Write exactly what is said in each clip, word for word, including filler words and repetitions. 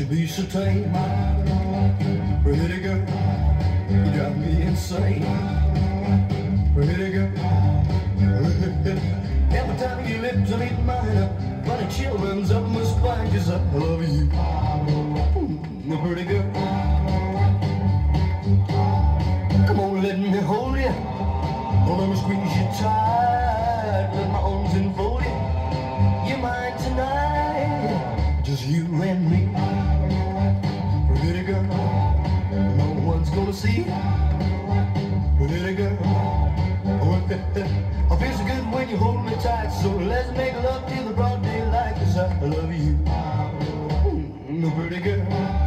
be so tame, pretty girl, you drive me insane, pretty girl. Every time your lips meet mine, but a chill runs up my spine, 'cause I love you, mm, pretty girl. Come on, let me hold you, oh, let me squeeze you tight, let my arms enfold you. You're mine tonight, just you and me, pretty girl. No one's gonna see, pretty girl. I feel so good when you hold me tight, so let's make love till the broad daylight, 'cause I love you, mm, pretty girl.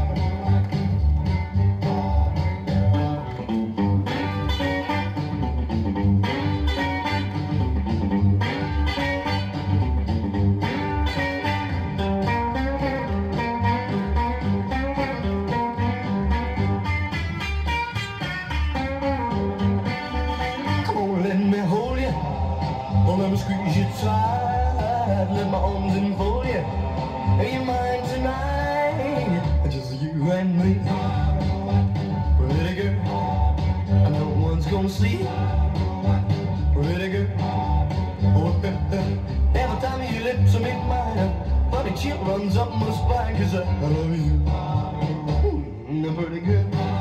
Oh, let me squeeze you tight, let my arms enfold you. You're mine tonight, just you and me, pretty girl. And no one's gonna see, pretty girl. Oh, every time your lips meet mine, but a chill runs up my spine, 'cause I love you, mm, pretty girl.